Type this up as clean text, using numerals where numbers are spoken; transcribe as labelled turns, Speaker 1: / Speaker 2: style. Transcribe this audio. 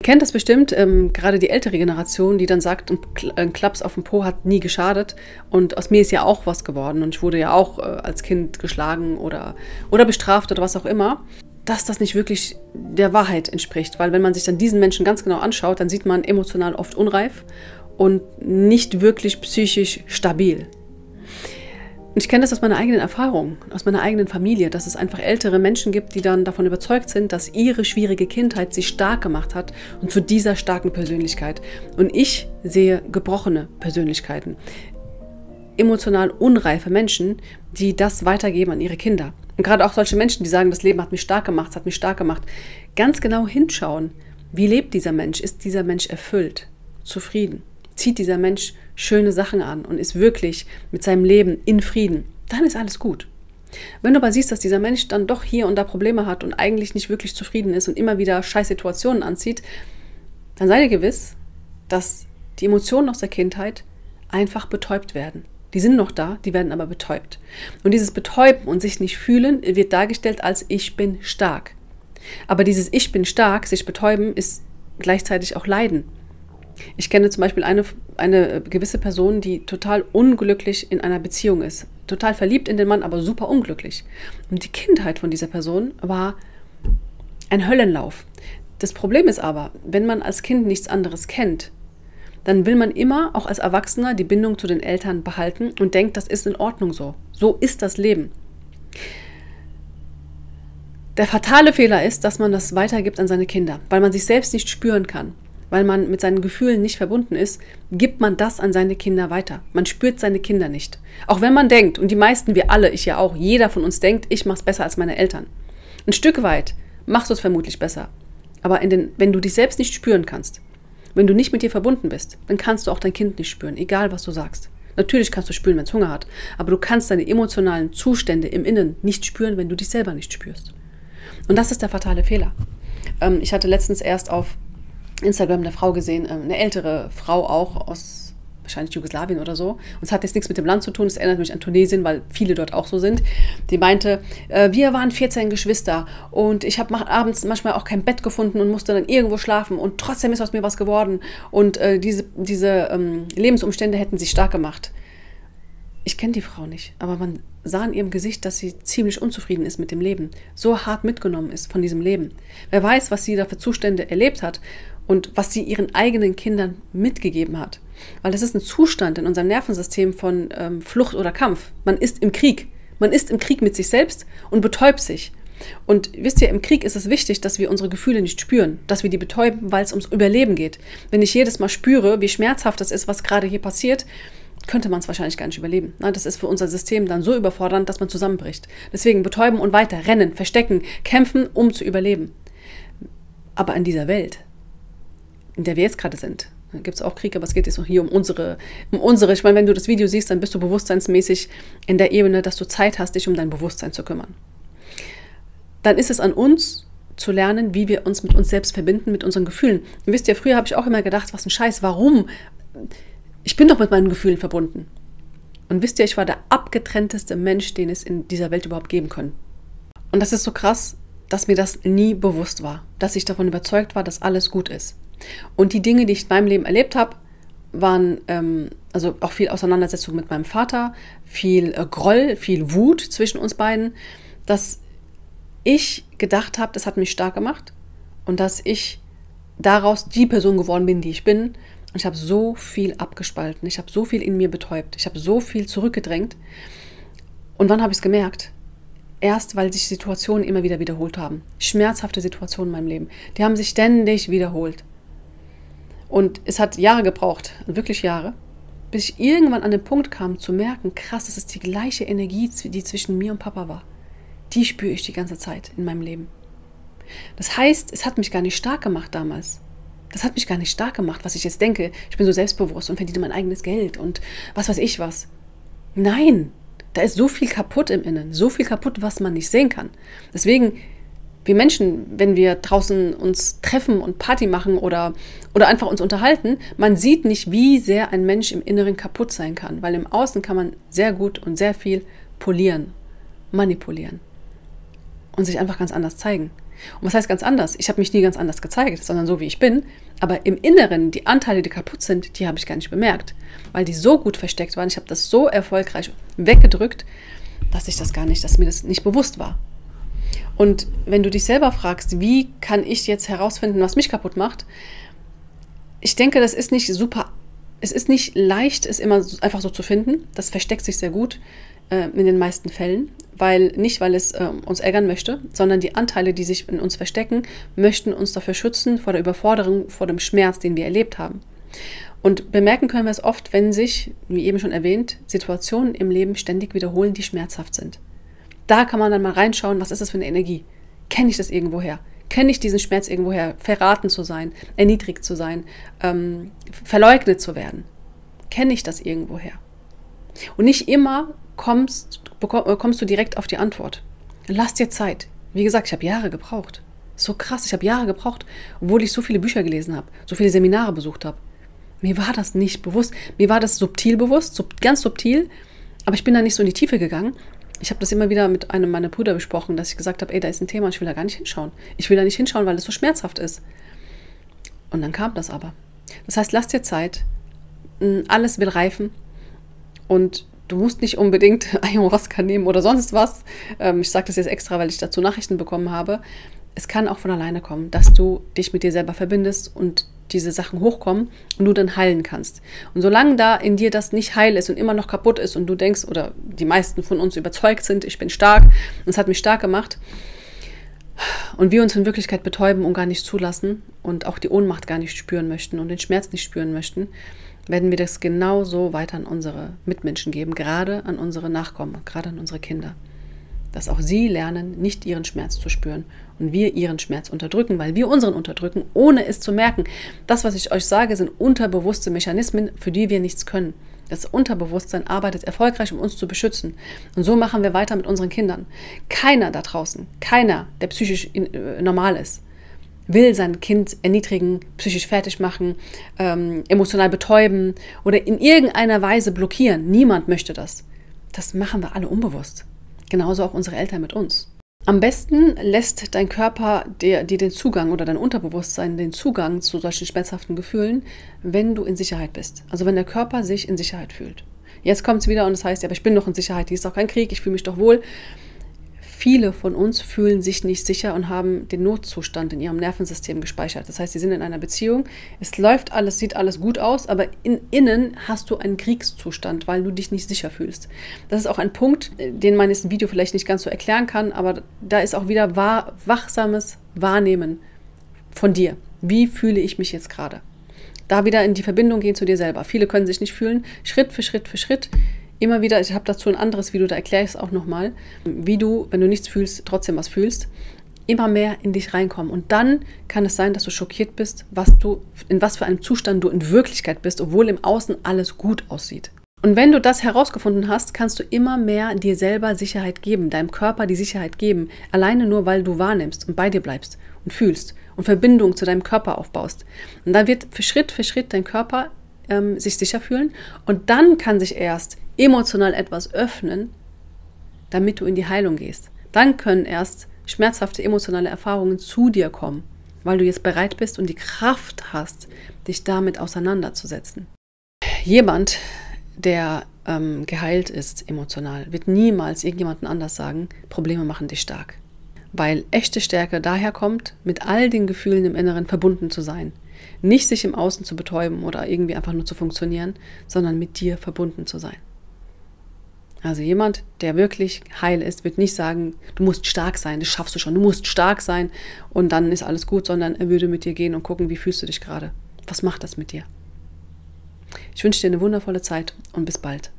Speaker 1: kennt das bestimmt, gerade die ältere Generation, die dann sagt, ein Klaps auf dem Po hat nie geschadet. Und aus mir ist ja auch was geworden. Und ich wurde ja auch als Kind geschlagen oder bestraft oder was auch immer. Dass das nicht wirklich der Wahrheit entspricht. Weil wenn man sich dann diesen Menschen ganz genau anschaut, dann sieht man emotional oft unreif und nicht wirklich psychisch stabil. Und ich kenne das aus meiner eigenen Erfahrung, aus meiner eigenen Familie, dass es einfach ältere Menschen gibt, die dann davon überzeugt sind, dass ihre schwierige Kindheit sie stark gemacht hat und zu dieser starken Persönlichkeit. Und ich sehe gebrochene Persönlichkeiten, emotional unreife Menschen, die das weitergeben an ihre Kinder. Und gerade auch solche Menschen, die sagen, das Leben hat mich stark gemacht, es hat mich stark gemacht, ganz genau hinschauen, wie lebt dieser Mensch? Ist dieser Mensch erfüllt, zufrieden? Zieht dieser Mensch schöne Sachen an und ist wirklich mit seinem Leben in Frieden, dann ist alles gut. Wenn du aber siehst, dass dieser Mensch dann doch hier und da Probleme hat und eigentlich nicht wirklich zufrieden ist und immer wieder scheiß Situationen anzieht, dann sei dir gewiss, dass die Emotionen aus der Kindheit einfach betäubt werden. Die sind noch da, die werden aber betäubt. Und dieses Betäuben und sich nicht fühlen wird dargestellt als ich bin stark. Aber dieses ich bin stark, sich betäuben, ist gleichzeitig auch Leiden. Ich kenne zum Beispiel eine gewisse Person, die total unglücklich in einer Beziehung ist. Total verliebt in den Mann, aber super unglücklich. Und die Kindheit von dieser Person war ein Höllenlauf. Das Problem ist aber, wenn man als Kind nichts anderes kennt, dann will man immer, auch als Erwachsener, die Bindung zu den Eltern behalten und denkt, das ist in Ordnung so. So ist das Leben. Der fatale Fehler ist, dass man das weitergibt an seine Kinder, weil man sich selbst nicht spüren kann. Weil man mit seinen Gefühlen nicht verbunden ist, gibt man das an seine Kinder weiter. Man spürt seine Kinder nicht. Auch wenn man denkt, und die meisten, wir alle, ich ja auch, jeder von uns denkt, ich mach's besser als meine Eltern. Ein Stück weit machst du es vermutlich besser. Aber wenn du dich selbst nicht spüren kannst, wenn du nicht mit dir verbunden bist, dann kannst du auch dein Kind nicht spüren, egal was du sagst. Natürlich kannst du spüren, wenn es Hunger hat, aber du kannst deine emotionalen Zustände im Innen nicht spüren, wenn du dich selber nicht spürst. Und das ist der fatale Fehler. Ich hatte letztens erst auf Instagram eine Frau gesehen, eine ältere Frau auch aus wahrscheinlich Jugoslawien oder so. Und es hat jetzt nichts mit dem Land zu tun, es erinnert mich an Tunesien, weil viele dort auch so sind. Die meinte, wir waren 14 Geschwister und ich habe abends manchmal auch kein Bett gefunden und musste dann irgendwo schlafen und trotzdem ist aus mir was geworden und diese Lebensumstände hätten sie stark gemacht. Ich kenne die Frau nicht, aber man sah in ihrem Gesicht, dass sie ziemlich unzufrieden ist mit dem Leben, so hart mitgenommen ist von diesem Leben. Wer weiß, was sie da für Zustände erlebt hat und was sie ihren eigenen Kindern mitgegeben hat. Weil das ist ein Zustand in unserem Nervensystem von Flucht oder Kampf. Man ist im Krieg. Man ist im Krieg mit sich selbst und betäubt sich. Und wisst ihr, im Krieg ist es wichtig, dass wir unsere Gefühle nicht spüren, dass wir die betäuben, weil es ums Überleben geht. Wenn ich jedes Mal spüre, wie schmerzhaft das ist, was gerade hier passiert, könnte man es wahrscheinlich gar nicht überleben. Das ist für unser System dann so überfordernd, dass man zusammenbricht. Deswegen betäuben und weiter, rennen, verstecken, kämpfen, um zu überleben. Aber in dieser Welt, in der wir jetzt gerade sind, gibt es auch Krieg, aber es geht jetzt hier um unsere. Ich meine, wenn du das Video siehst, dann bist du bewusstseinsmäßig in der Ebene, dass du Zeit hast, dich um dein Bewusstsein zu kümmern. Dann ist es an uns zu lernen, wie wir uns mit uns selbst verbinden, mit unseren Gefühlen. Und wisst ihr, früher habe ich auch immer gedacht, was ein Scheiß, warum? Ich bin doch mit meinen Gefühlen verbunden. Und wisst ihr, ich war der abgetrennteste Mensch, den es in dieser Welt überhaupt geben kann. Und das ist so krass, dass mir das nie bewusst war, dass ich davon überzeugt war, dass alles gut ist. Und die Dinge, die ich in meinem Leben erlebt habe, waren also auch viel Auseinandersetzung mit meinem Vater, viel Groll, viel Wut zwischen uns beiden, dass ich gedacht habe, das hat mich stark gemacht und dass ich daraus die Person geworden bin, die ich bin. Und ich habe so viel abgespalten, ich habe so viel in mir betäubt, ich habe so viel zurückgedrängt. Und wann habe ich es gemerkt? Erst, weil sich Situationen immer wieder wiederholt haben. Schmerzhafte Situationen in meinem Leben. Die haben sich ständig wiederholt. Und es hat Jahre gebraucht, wirklich Jahre, bis ich irgendwann an den Punkt kam, zu merken, krass, das ist die gleiche Energie, die zwischen mir und Papa war. Die spüre ich die ganze Zeit in meinem Leben. Das heißt, es hat mich gar nicht stark gemacht damals. Das hat mich gar nicht stark gemacht, was ich jetzt denke. Ich bin so selbstbewusst und verdiene mein eigenes Geld und was weiß ich was. Nein, da ist so viel kaputt im Innen, so viel kaputt, was man nicht sehen kann. Deswegen, wir Menschen, wenn wir draußen uns treffen und Party machen oder einfach uns unterhalten, man sieht nicht, wie sehr ein Mensch im Inneren kaputt sein kann, weil im Außen kann man sehr gut und sehr viel polieren, manipulieren und sich einfach ganz anders zeigen. Und was heißt ganz anders? Ich habe mich nie ganz anders gezeigt, sondern so wie ich bin. Aber im Inneren, die Anteile, die kaputt sind, die habe ich gar nicht bemerkt, weil die so gut versteckt waren. Ich habe das so erfolgreich weggedrückt, dass mir das nicht bewusst war. Und wenn du dich selber fragst, wie kann ich jetzt herausfinden, was mich kaputt macht? Ich denke, das ist nicht super. Es ist nicht leicht, es immer einfach so zu finden. Das versteckt sich sehr gut in den meisten Fällen, weil es uns ärgern möchte, sondern die Anteile, die sich in uns verstecken, möchten uns dafür schützen vor der Überforderung, vor dem Schmerz, den wir erlebt haben. Und bemerken können wir es oft, wenn sich, wie eben schon erwähnt, Situationen im Leben ständig wiederholen, die schmerzhaft sind. Da kann man dann mal reinschauen, was ist das für eine Energie? Kenne ich das irgendwoher? Kenne ich diesen Schmerz irgendwoher? Verraten zu sein, erniedrigt zu sein, verleugnet zu werden? Kenne ich das irgendwoher? Und nicht immer kommst du direkt auf die Antwort. Lass dir Zeit. Wie gesagt, ich habe Jahre gebraucht. So krass, ich habe Jahre gebraucht, obwohl ich so viele Bücher gelesen habe, so viele Seminare besucht habe. Mir war das nicht bewusst. Mir war das subtil bewusst, ganz subtil, aber ich bin da nicht so in die Tiefe gegangen. Ich habe das immer wieder mit einem meiner Brüder besprochen, dass ich gesagt habe, ey, da ist ein Thema und ich will da gar nicht hinschauen. Ich will da nicht hinschauen, weil es so schmerzhaft ist. Und dann kam das aber. Das heißt, lass dir Zeit. Alles will reifen. Und du musst nicht unbedingt Ayahuasca nehmen oder sonst was. Ich sage das jetzt extra, weil ich dazu Nachrichten bekommen habe. Es kann auch von alleine kommen, dass du dich mit dir selber verbindest und diese Sachen hochkommen und du dann heilen kannst. Und solange da in dir das nicht heil ist und immer noch kaputt ist und du denkst, oder die meisten von uns überzeugt sind, ich bin stark, und es hat mich stark gemacht, und wir uns in Wirklichkeit betäuben und gar nicht zulassen und auch die Ohnmacht gar nicht spüren möchten und den Schmerz nicht spüren möchten, werden wir das genauso weiter an unsere Mitmenschen geben, gerade an unsere Nachkommen, gerade an unsere Kinder. Dass auch sie lernen, nicht ihren Schmerz zu spüren und wir ihren Schmerz unterdrücken, weil wir unseren unterdrücken, ohne es zu merken. Das, was ich euch sage, sind unterbewusste Mechanismen, für die wir nichts können. Das Unterbewusstsein arbeitet erfolgreich, um uns zu beschützen. Und so machen wir weiter mit unseren Kindern. Keiner da draußen, keiner, der psychisch normal ist, will sein Kind erniedrigen, psychisch fertig machen, emotional betäuben oder in irgendeiner Weise blockieren. Niemand möchte das. Das machen wir alle unbewusst. Genauso auch unsere Eltern mit uns. Am besten lässt dein Körper dir den Zugang oder dein Unterbewusstsein den Zugang zu solchen schmerzhaften Gefühlen, wenn du in Sicherheit bist. Also wenn der Körper sich in Sicherheit fühlt. Jetzt kommt es wieder und es heißt, ja, aber ich bin doch in Sicherheit, hier ist doch kein Krieg, ich fühle mich doch wohl. Viele von uns fühlen sich nicht sicher und haben den Notzustand in ihrem Nervensystem gespeichert. Das heißt, sie sind in einer Beziehung, es läuft alles, sieht alles gut aus, aber innen hast du einen Kriegszustand, weil du dich nicht sicher fühlst. Das ist auch ein Punkt, den man jetzt im Video vielleicht nicht ganz so erklären kann, aber da ist auch wieder wachsames Wahrnehmen von dir. Wie fühle ich mich jetzt gerade? Da wieder in die Verbindung gehen zu dir selber. Viele können sich nicht fühlen, Schritt für Schritt für Schritt. Immer wieder, ich habe dazu ein anderes Video, da erkläre ich es auch nochmal, wie du, wenn du nichts fühlst, trotzdem was fühlst, immer mehr in dich reinkommen. Und dann kann es sein, dass du schockiert bist, in was für einem Zustand du in Wirklichkeit bist, obwohl im Außen alles gut aussieht. Und wenn du das herausgefunden hast, kannst du immer mehr dir selber Sicherheit geben, deinem Körper die Sicherheit geben, alleine nur, weil du wahrnimmst und bei dir bleibst und fühlst und Verbindung zu deinem Körper aufbaust. Und dann wird für Schritt dein Körper sich sicher fühlen und dann kann sich erst emotional etwas öffnen, damit du in die Heilung gehst. Dann können erst schmerzhafte emotionale Erfahrungen zu dir kommen, weil du jetzt bereit bist und die Kraft hast, dich damit auseinanderzusetzen. Jemand, der geheilt ist emotional, wird niemals irgendjemandem anders sagen, Probleme machen dich stark. Weil echte Stärke daher kommt, mit all den Gefühlen im Inneren verbunden zu sein. Nicht sich im Außen zu betäuben oder irgendwie einfach nur zu funktionieren, sondern mit dir verbunden zu sein. Also jemand, der wirklich heil ist, wird nicht sagen, du musst stark sein, das schaffst du schon, du musst stark sein und dann ist alles gut, sondern er würde mit dir gehen und gucken, wie fühlst du dich gerade? Was macht das mit dir? Ich wünsche dir eine wundervolle Zeit und bis bald.